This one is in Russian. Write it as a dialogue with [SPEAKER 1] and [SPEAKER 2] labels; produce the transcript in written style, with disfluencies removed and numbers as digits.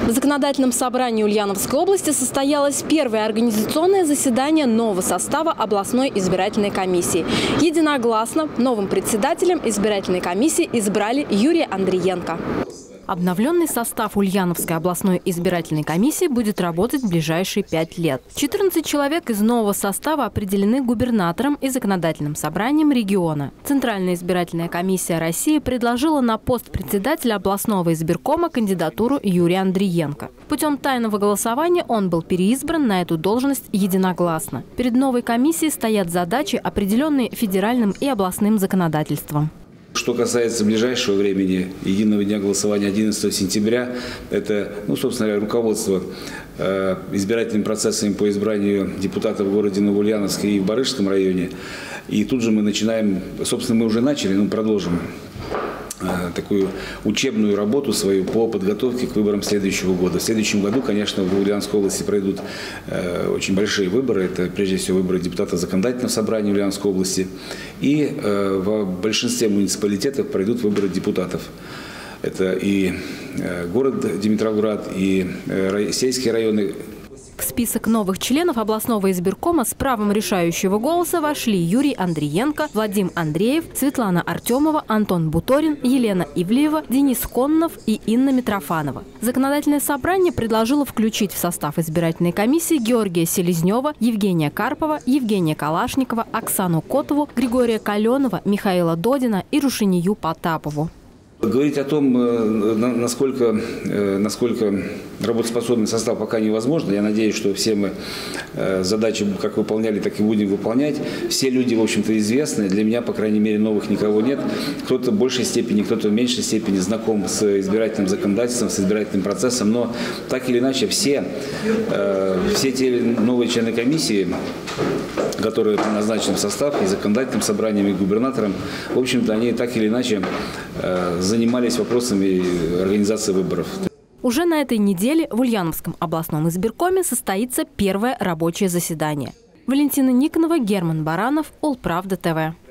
[SPEAKER 1] В законодательном собрании Ульяновской области состоялось первое организационное заседание нового состава областной избирательной комиссии. Единогласно новым председателем избирательной комиссии избрали Юрия Андриенко. Обновленный состав Ульяновской областной избирательной комиссии будет работать в ближайшие 5 лет. 14 человек из нового состава определены губернатором и законодательным собранием региона. Центральная избирательная комиссия России предложила на пост председателя областного избиркома кандидатуру Юрия Андриенко. Путем тайного голосования он был переизбран на эту должность единогласно. Перед новой комиссией стоят задачи, определенные федеральным и областным законодательством.
[SPEAKER 2] Что касается ближайшего времени, единого дня голосования 11 сентября, это, собственно говоря, руководство избирательными процессами по избранию депутатов в городе Новоульяновске и в Барышском районе. И тут же мы начинаем, собственно, мы уже начали, но продолжим такую учебную работу свою по подготовке к выборам следующего года. В следующем году, конечно, в Ульяновской области пройдут очень большие выборы. Это, прежде всего, выборы депутатов законодательного собрания Ульяновской области. И в большинстве муниципалитетов пройдут выборы депутатов. Это и город Димитровград, и сельские районы.
[SPEAKER 1] В список новых членов областного избиркома с правом решающего голоса вошли Юрий Андриенко, Владимир Андреев, Светлана Артемова, Антон Буторин, Елена Ивлеева, Денис Коннов и Инна Митрофанова. Законодательное собрание предложило включить в состав избирательной комиссии Георгия Селезнева, Евгения Карпова, Евгения Калашникова, Оксану Котову, Григория Каленова, Михаила Додина и Рушинию Потапову.
[SPEAKER 2] Говорить о том, насколько работоспособный состав, пока невозможно. Я надеюсь, что все мы задачи как выполняли, так и будем выполнять. Все люди, в общем-то, известны. Для меня, по крайней мере, новых никого нет. Кто-то в большей степени, кто-то в меньшей степени знаком с избирательным законодательством, с избирательным процессом. Но так или иначе все те новые члены комиссии, которые назначены в состав и законодательным собранием, и губернатором, в общем-то, они так или иначе занимались вопросами организации выборов.
[SPEAKER 1] Уже на этой неделе в Ульяновском областном избиркоме состоится первое рабочее заседание. Валентина Никонова, Герман Баранов, Улправда ТВ.